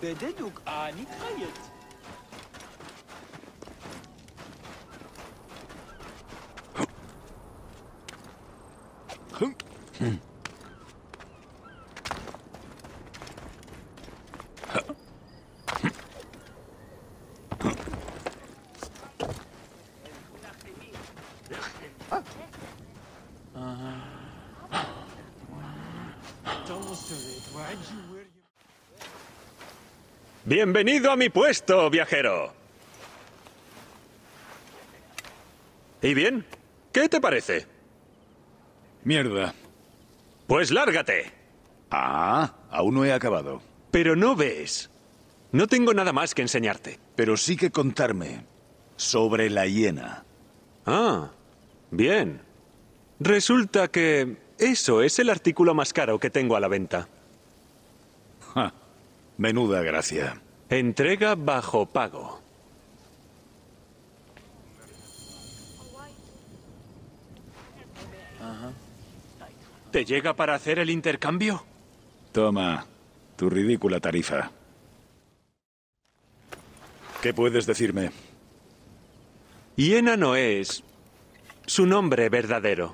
جددك نهاية. ¡Bienvenido a mi puesto, viajero! ¿Y bien? ¿Qué te parece? Mierda. Pues lárgate. Ah, aún no he acabado. Pero no ves. No tengo nada más que enseñarte. Pero sí que contarme sobre la hiena. Ah, bien. Resulta que eso es el artículo más caro que tengo a la venta. Ja, menuda gracia. Entrega bajo pago. ¿Te llega para hacer el intercambio? Toma, tu ridícula tarifa. ¿Qué puedes decirme? Hiena no es su nombre verdadero.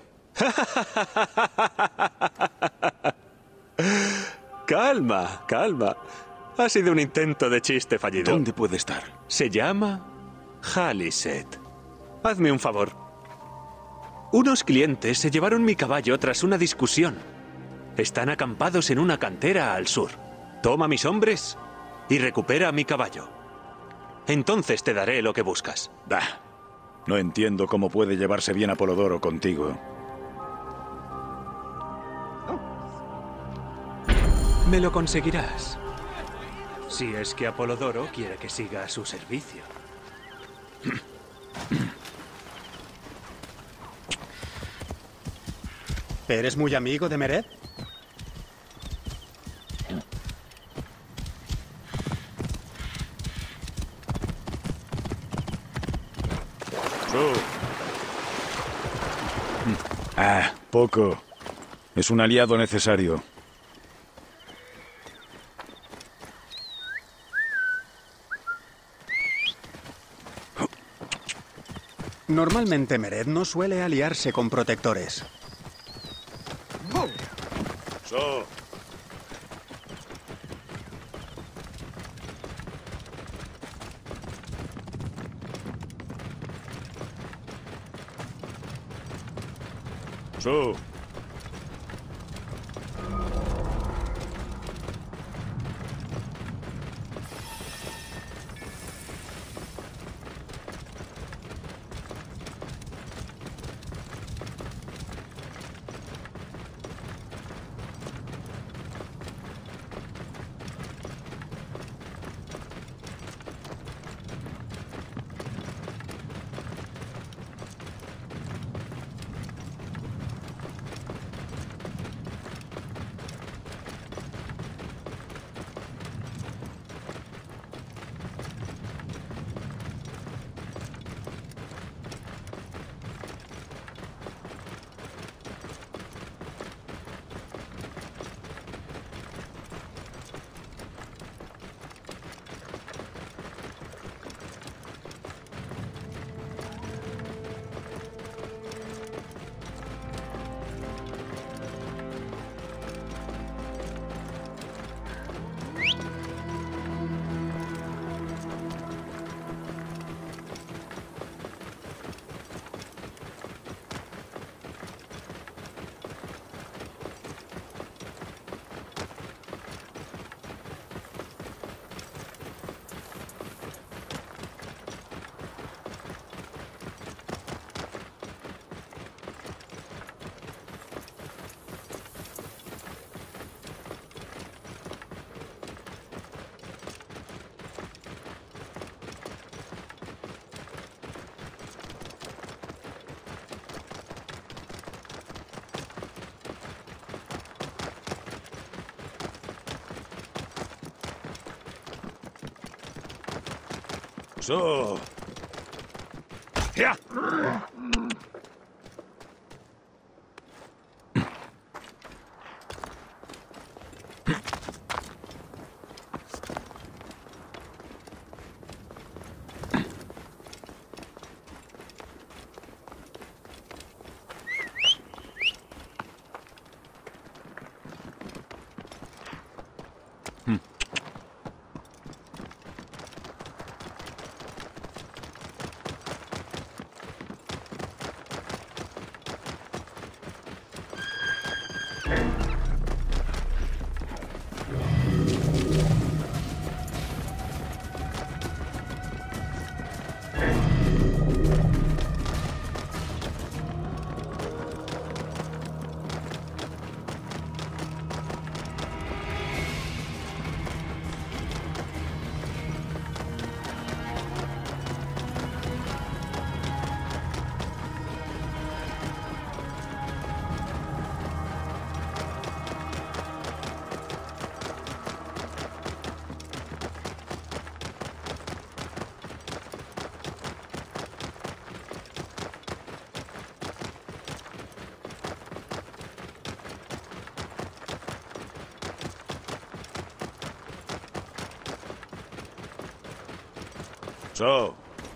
Calma, calma. Ha sido un intento de chiste fallido. ¿Dónde puede estar? Se llama Haliset. Hazme un favor. Unos clientes se llevaron mi caballo tras una discusión. Están acampados en una cantera al sur. Toma mis hombres y recupera mi caballo. Entonces te daré lo que buscas. Bah, no entiendo cómo puede llevarse bien Apolodoro contigo. Me lo conseguirás. Si es que Apolodoro quiere que siga a su servicio. ¿Eres muy amigo de Mered? Ah, poco. Es un aliado necesario. Normalmente Mered no suele aliarse con protectores. So. So. So. Ya. So.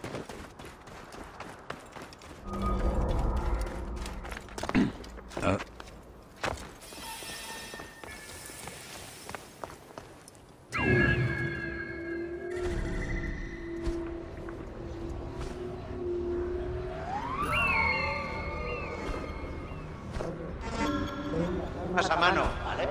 Más a mano, ¿vale?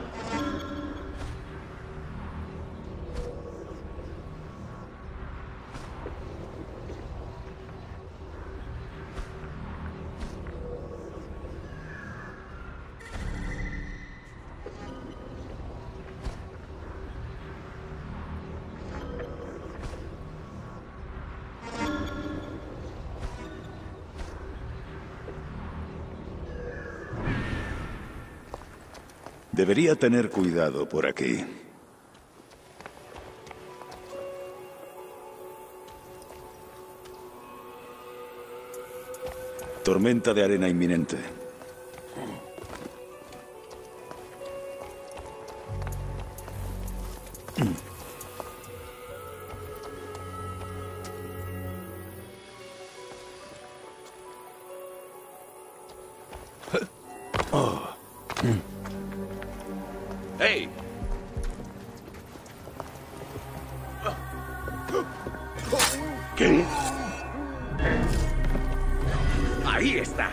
Debería tener cuidado por aquí. Tormenta de arena inminente. ¡Hey! ¿Qué? Ahí está.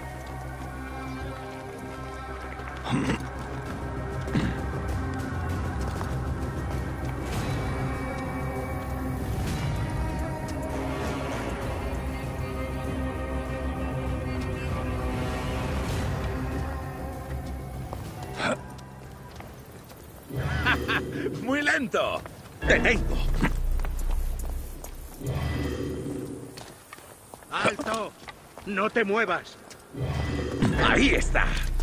Muy lento. Te tengo. ¡Alto! ¡No te muevas! ¡Ahí está!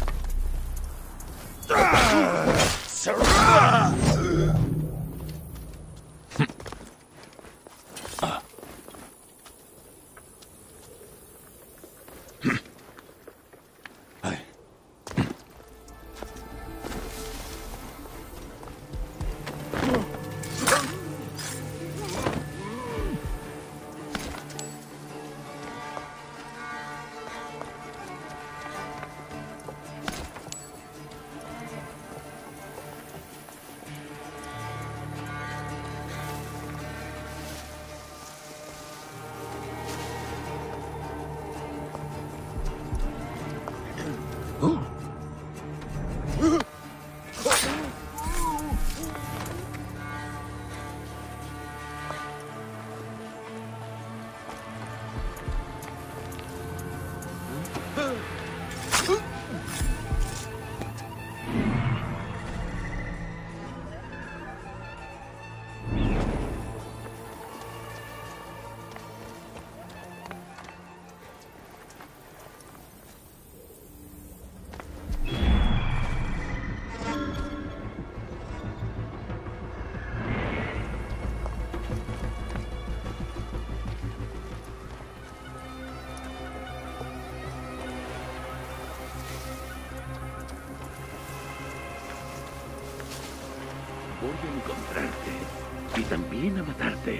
Voy a encontrarte y también a matarte.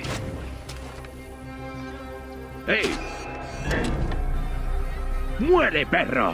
¡Hey! ¡Muere, perro!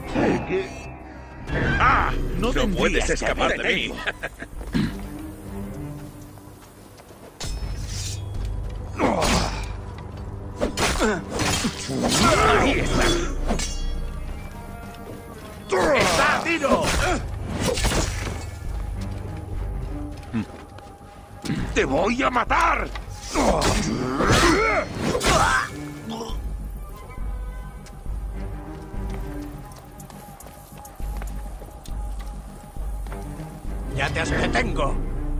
¡Ah! No No puedes tendrías que escapar haber de mí. venido. ¡Ahí está! ¡Está, tiro! ¡Te voy a matar! ¡Ya te tengo!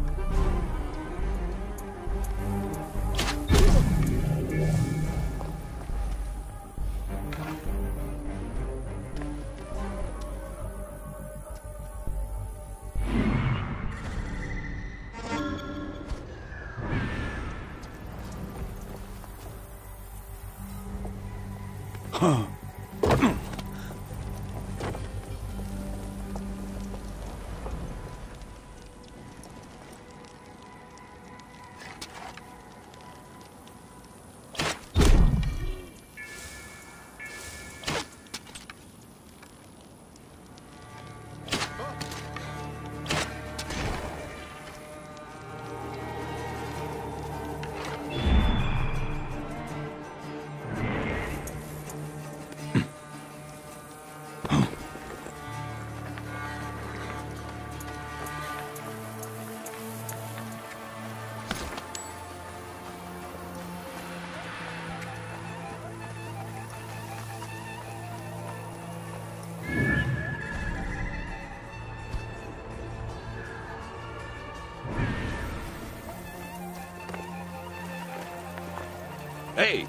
¡Hey!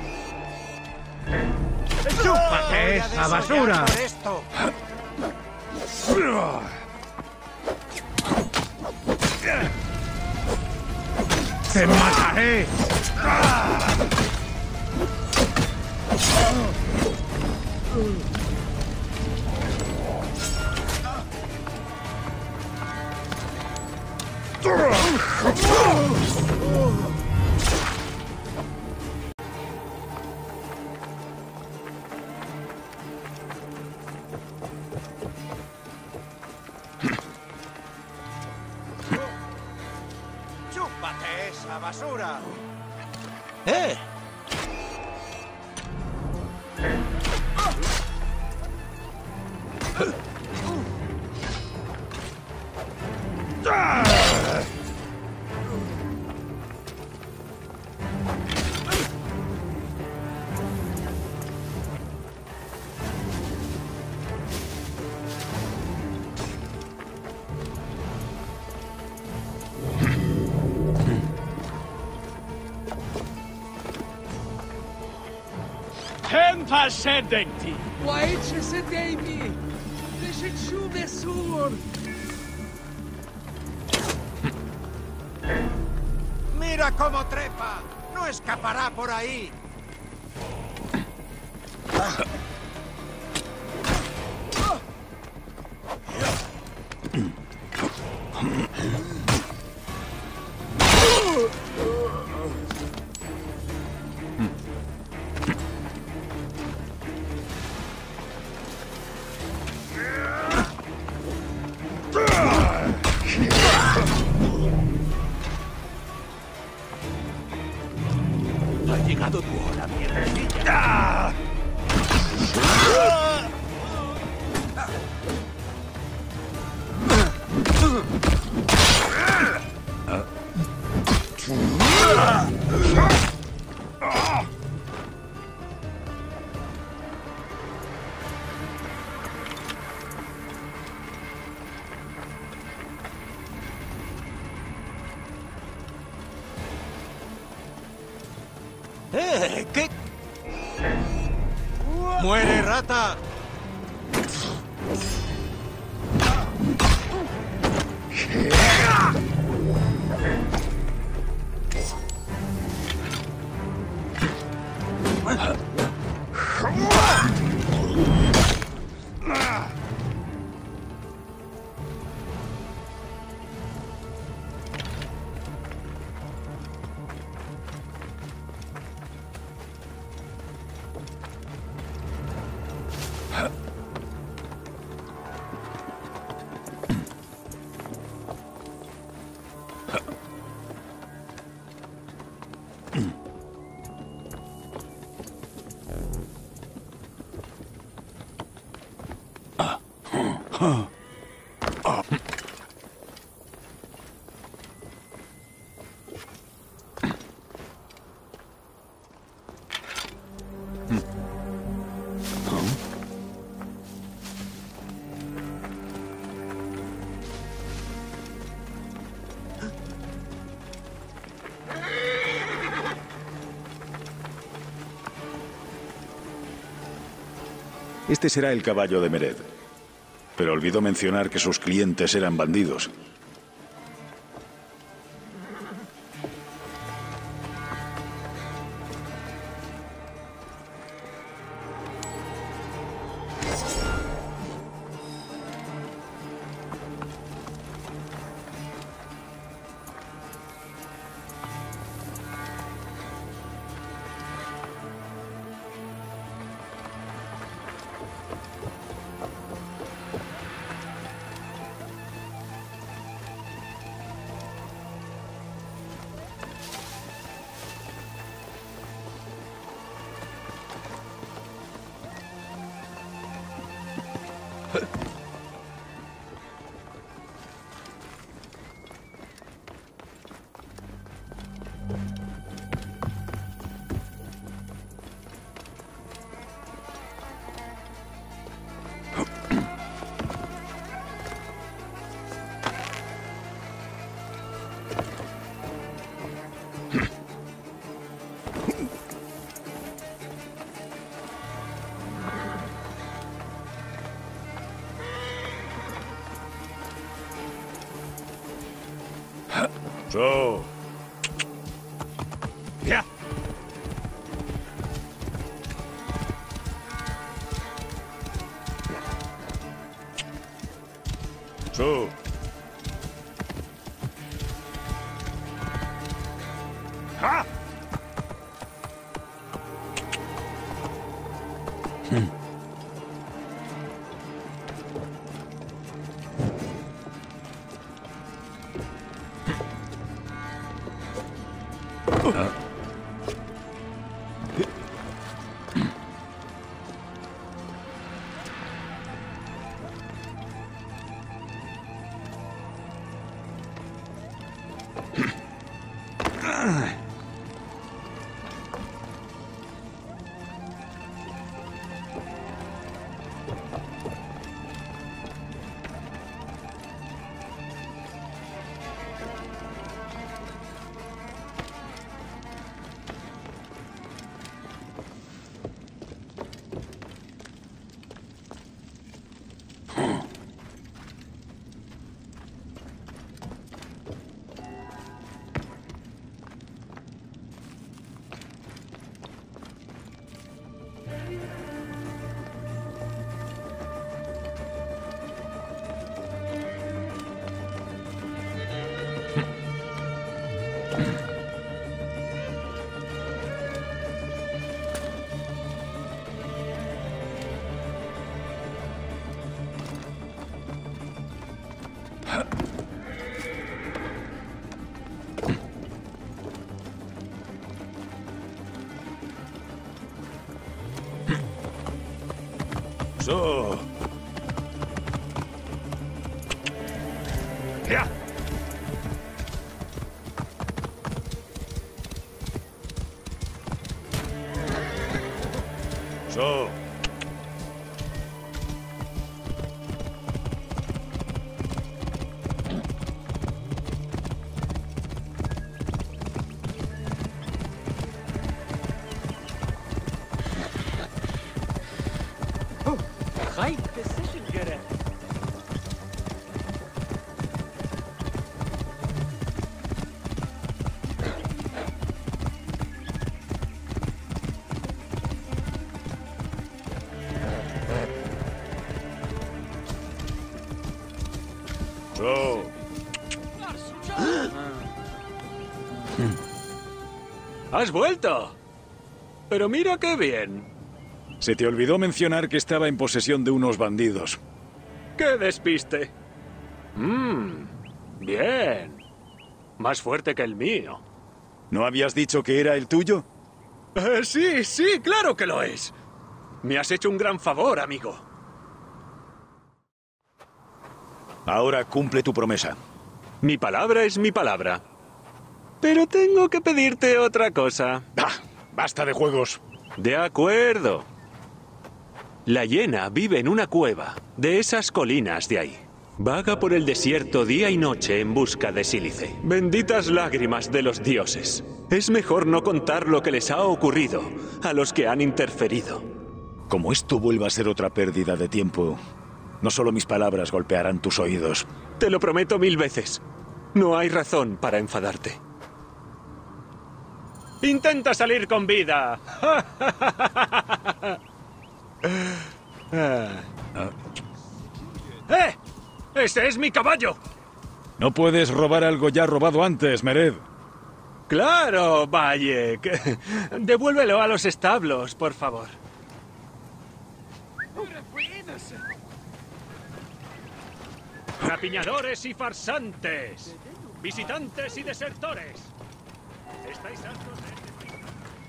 ¡Chúpate esa basura! ¡Te mataré! ¡Chúpate esa basura! ¡Eh! Sedenti! Łajcie se dejmi! Wyszedł sur! ¡Mira cómo trepa! ¡No escapará por ahí! Ha llegado tu hora, mierdecilla. ¿Qué? ¡Muere, rata! Este será el caballo de Mered. Pero olvidó mencionar que sus clientes eran bandidos. So. Ja. So. Ha! So. Ja. So. Right decision, Gere. So. ¡Has vuelto! Pero mira qué bien. Se te olvidó mencionar que estaba en posesión de unos bandidos. ¡Qué despiste! Bien. Más fuerte que el mío. ¿No habías dicho que era el tuyo? Sí, sí, claro que lo es. Me has hecho un gran favor, amigo. Ahora cumple tu promesa. Mi palabra es mi palabra. Pero tengo que pedirte otra cosa. ¡Ah! ¡Basta de juegos! De acuerdo. La hiena vive en una cueva de esas colinas de ahí. Vaga por el desierto día y noche en busca de sílice. Benditas lágrimas de los dioses. Es mejor no contar lo que les ha ocurrido a los que han interferido. Como esto vuelva a ser otra pérdida de tiempo, no solo mis palabras golpearán tus oídos. Te lo prometo 1000 veces. No hay razón para enfadarte. ¡Intenta salir con vida! ¡Eh! ¡Ese es mi caballo! No puedes robar algo ya robado antes, Mered. ¡Claro, Bayek! Devuélvelo a los establos, por favor. Rapiñadores y farsantes. Visitantes y desertores. ¿Estáis hartos de este país?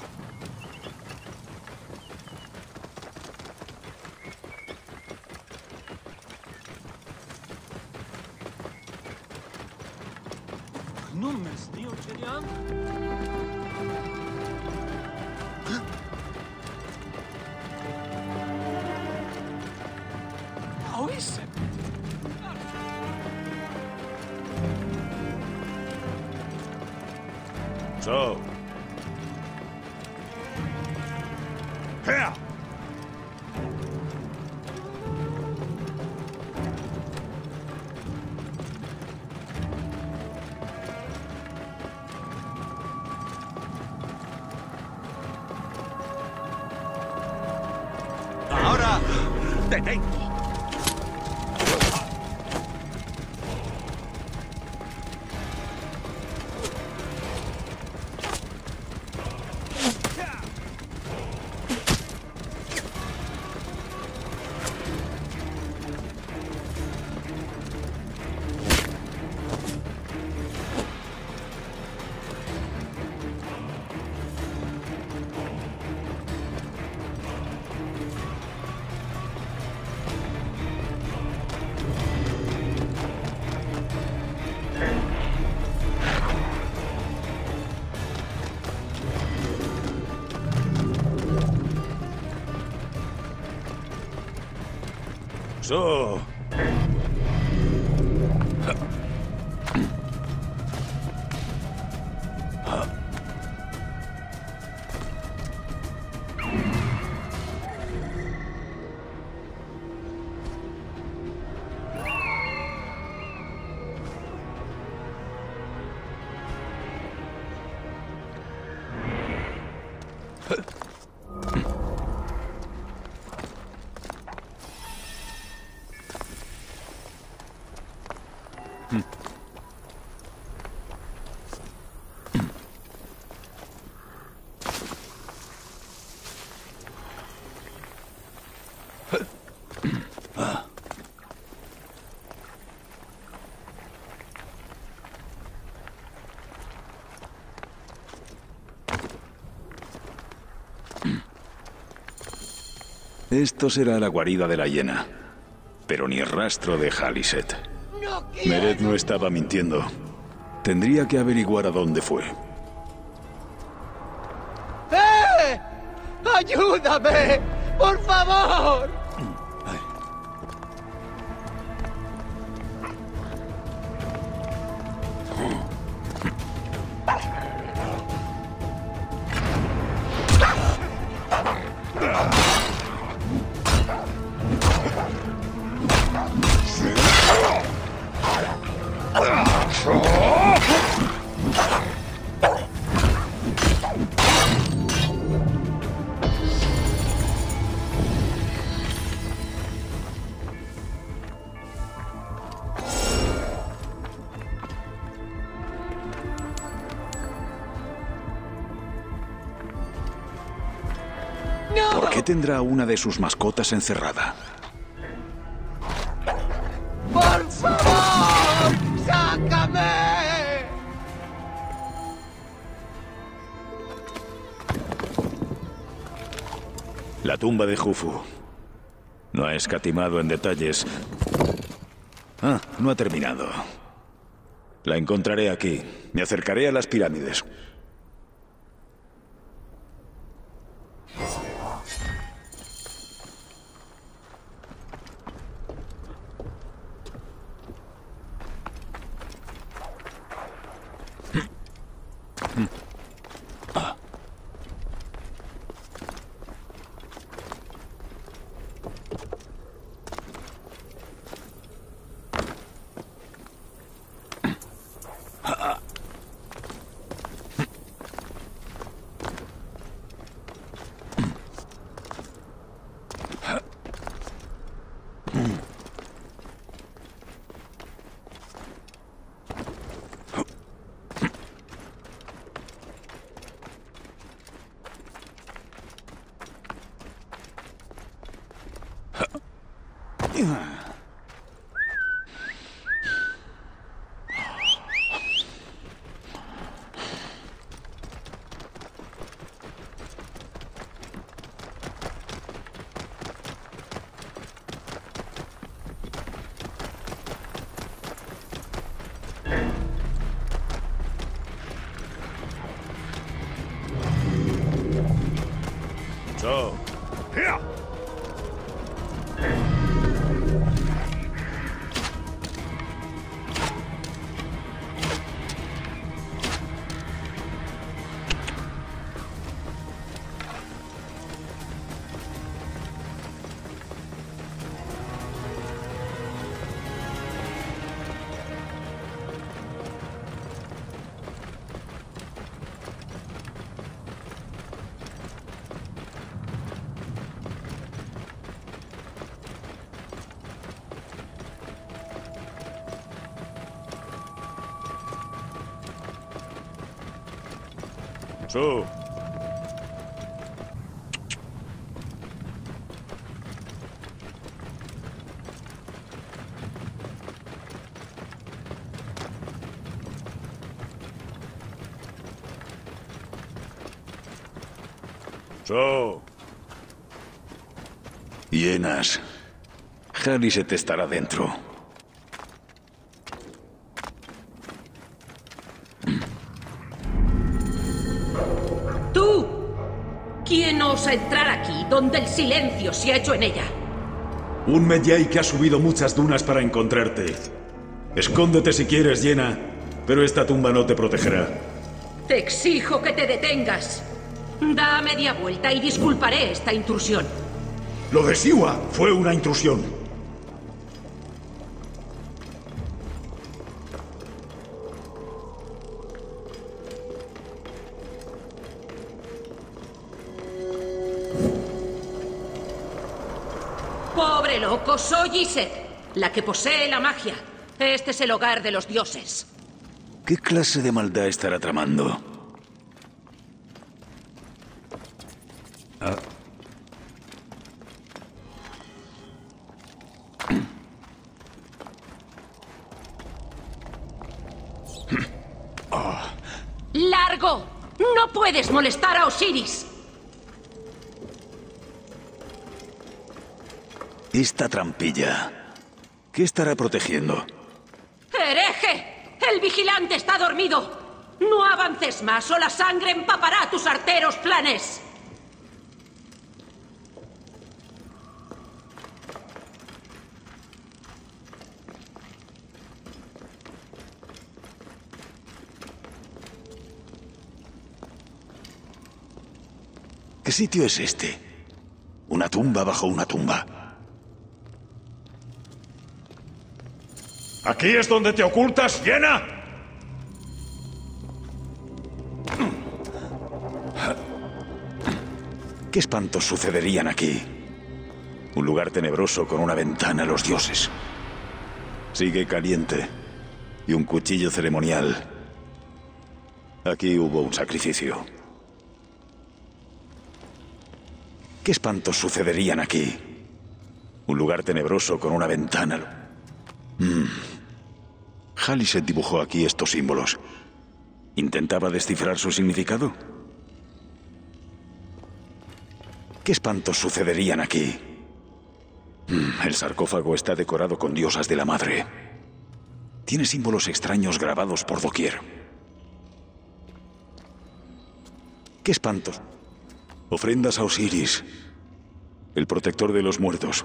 So. Here. Ahora te tengo. So. Esto será la guarida de la hiena, pero ni rastro de Khaliset. Mered no estaba mintiendo. Tendría que averiguar a dónde fue. ¡Eh! ¡Ayúdame! ¡Por favor! ¿Por qué tendrá una de sus mascotas encerrada? ¡Por favor! ¡Sácame! La tumba de Jufu. No ha escatimado en detalles. Ah, no ha terminado. La encontraré aquí. Me acercaré a las pirámides. So. Here! So. So. Hienas. Khaliset estará dentro. ¡Tú! ¿Quién osa entrar aquí, donde el silencio se ha hecho en ella? Un Medjay que ha subido muchas dunas para encontrarte. Escóndete si quieres, Hiena, pero esta tumba no te protegerá. Te exijo que te detengas. Da media vuelta y disculparé esta intrusión. Lo de Siwa fue una intrusión. Pobre loco, soy Iset, la que posee la magia. Este es el hogar de los dioses. ¿Qué clase de maldad estará tramando? ¡Largo! ¡No puedes molestar a Osiris! Esta trampilla. ¿Qué estará protegiendo? ¡Hereje! ¡El vigilante está dormido! ¡No avances más o la sangre empapará tus arteros planes! ¿Qué sitio es este? Una tumba bajo una tumba. ¿Aquí es donde te ocultas, Hiena? ¿Qué espantos sucederían aquí? Un lugar tenebroso con una ventana a los dioses. Sigue caliente. Y un cuchillo ceremonial. Aquí hubo un sacrificio. ¿Qué espantos sucederían aquí? Un lugar tenebroso con una ventana. Khaliset dibujó aquí estos símbolos. ¿Intentaba descifrar su significado? ¿Qué espantos sucederían aquí? El sarcófago está decorado con diosas de la madre. Tiene símbolos extraños grabados por doquier. ¡Qué espantos! Ofrendas a Osiris, el protector de los muertos.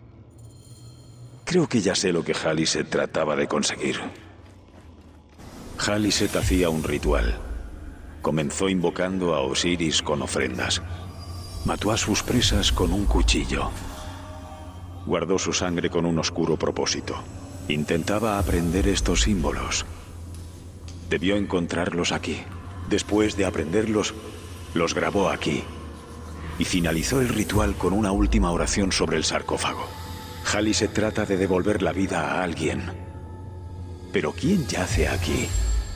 Creo que ya sé lo que Khaliset trataba de conseguir. Khaliset hacía un ritual. Comenzó invocando a Osiris con ofrendas. Mató a sus presas con un cuchillo. Guardó su sangre con un oscuro propósito. Intentaba aprender estos símbolos. Debió encontrarlos aquí. Después de aprenderlos, los grabó aquí. Y finalizó el ritual con una última oración sobre el sarcófago. Khaliset trata de devolver la vida a alguien. ¿Pero quién yace aquí?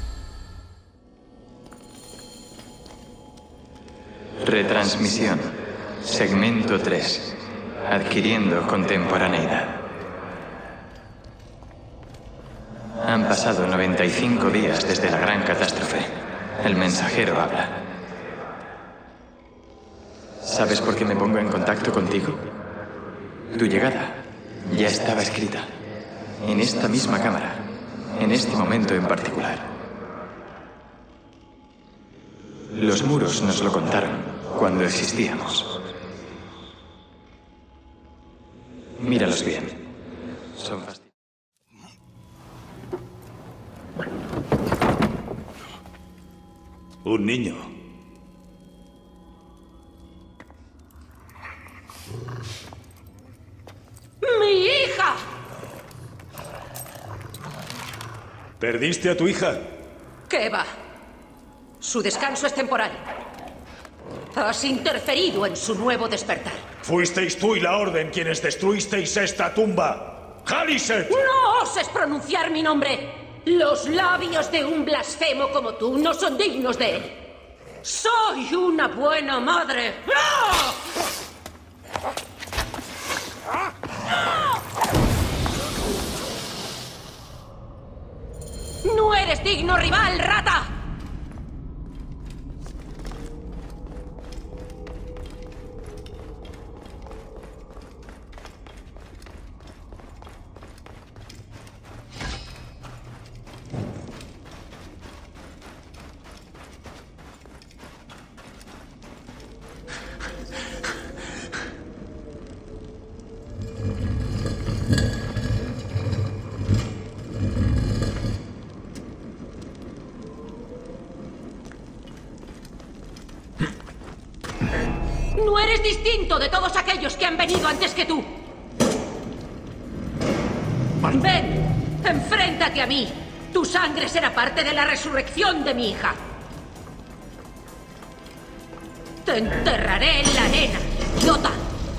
Retransmisión. Segmento 3. Adquiriendo contemporaneidad. Han pasado 95 días desde la gran catástrofe. El mensajero habla. ¿Sabes por qué me pongo en contacto contigo? Tu llegada ya estaba escrita. En esta misma cámara. En este momento en particular. Los muros nos lo contaron cuando existíamos. Míralos bien. Son fastidiosos. Un niño. ¡Mi hija! ¿Perdiste a tu hija? ¿Qué va? Su descanso es temporal. Has interferido en su nuevo despertar. Fuisteis tú y la Orden quienes destruisteis esta tumba. ¡Khaliset! ¡No oses pronunciar mi nombre! Los labios de un blasfemo como tú no son dignos de él. ¡Soy una buena madre! ¡Ah! ¡No eres digno rival, rata! No eres distinto de todos aquellos que han venido antes que tú. Ven, enfréntate a mí. Tu sangre será parte de la resurrección de mi hija. Te enterraré en la arena, idiota.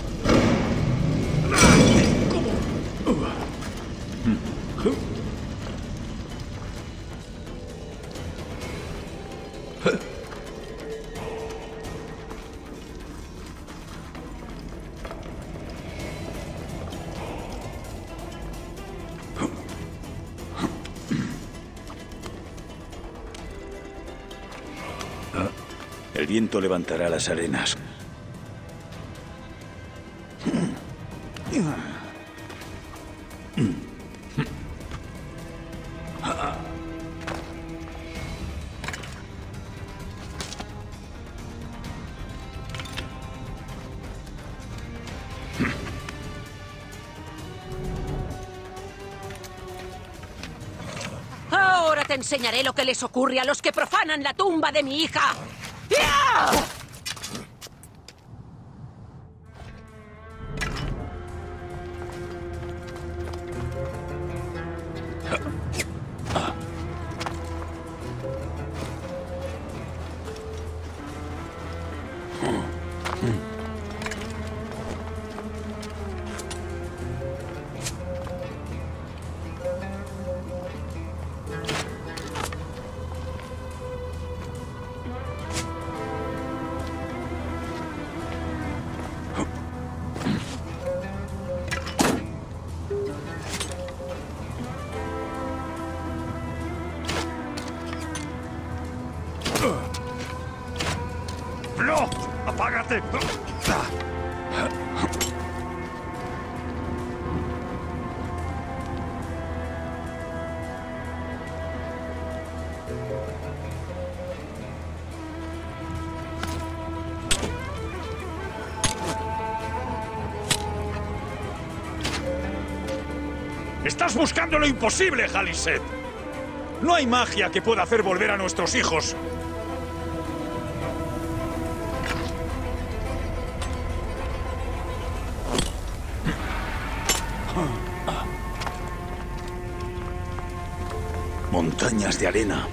El viento levantará las arenas. Ahora te enseñaré lo que les ocurre a los que profanan la tumba de mi hija. ¡Ya! ¡No! ¡Apágate! Estás buscando lo imposible, Khaliset. No hay magia que pueda hacer volver a nuestros hijos. Montañas de arena.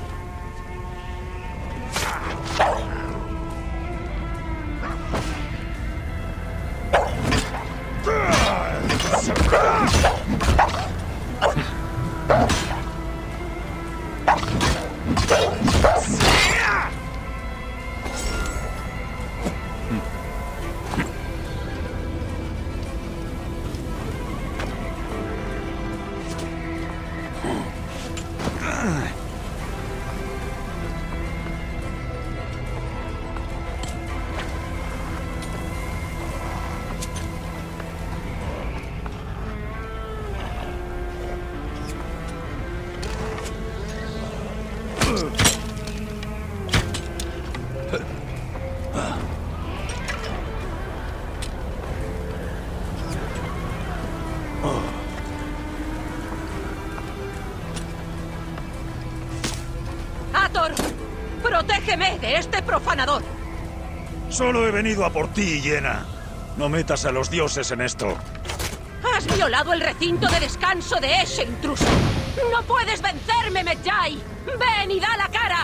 ¡Hathor! ¡Protégeme de este profanador! Solo he venido a por ti, Yenna. No metas a los dioses en esto. ¡Has violado el recinto de descanso de ese intruso! ¡No puedes vencerme, Medjay! ¡Ven y da la cara!